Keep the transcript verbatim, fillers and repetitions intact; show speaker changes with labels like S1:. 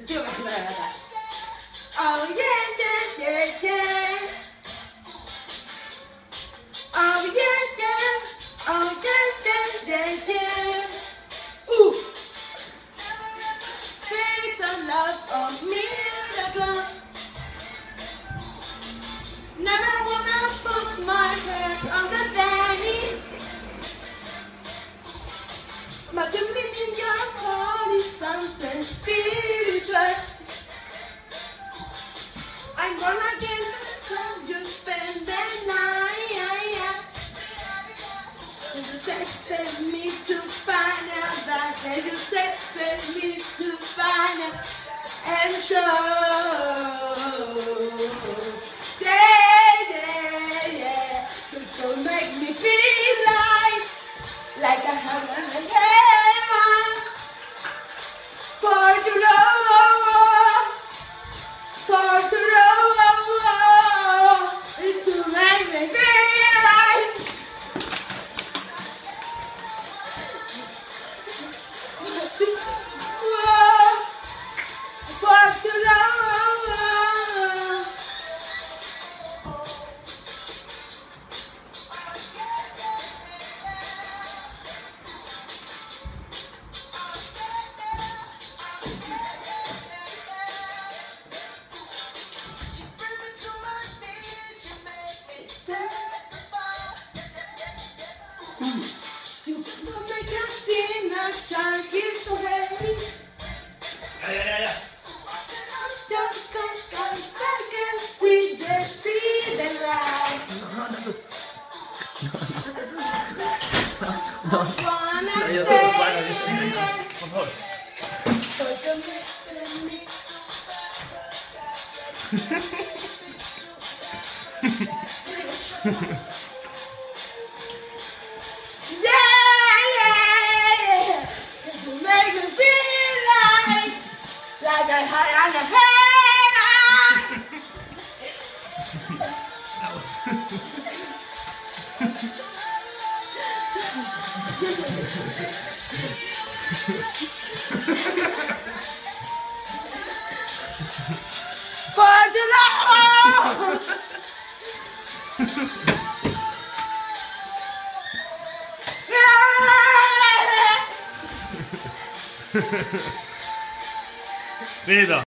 S1: Se sigo cantando la gata. Oh yeah, yeah, yeah, yeah. Oh yeah, yeah. Oh yeah, yeah, yeah, yeah. Ooh. Faith and love of miracles. Never wanna put my head on the penny. But to meet in your heart is something spiritual. I'm born again, so you spend the night. You sexted me to find out that you sexted me to find out. And so, yeah, yeah, yeah, it's gonna make me feel like, like I have a heaven for to know, for to know, it's to make me feel like. For to know. You will make a sinner turn his ways.
S2: Ja, ja, ja, ja.
S1: Don't go, don't I can see the see the light. I wanna
S2: Ja,
S1: stay.
S2: dat bijna is. Van hoor.
S1: But the mixture me. Yeah, yeah, yeah. You make me feel like, like I had on a heaven. For the love.
S2: Vind je dat?